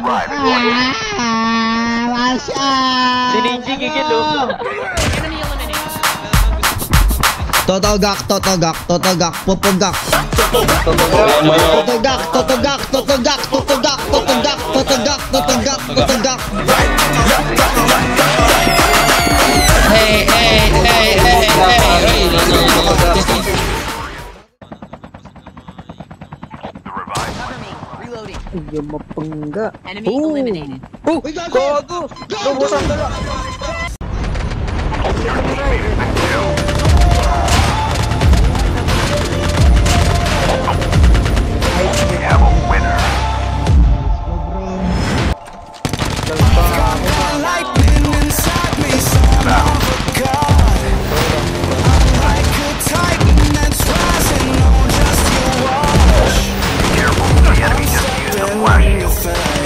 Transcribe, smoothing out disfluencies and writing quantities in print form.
Si Ninja gigil oh. Totogak, popogak. Totogak. Hey. Ay, mapangga. Enemy eliminated. Oh, gago! Lubusan ka lang. We have a winner. Lightning inside me, son of a god. I'm like a titan that's rising on just your watch. Be careful, the enemy just used a flash shield.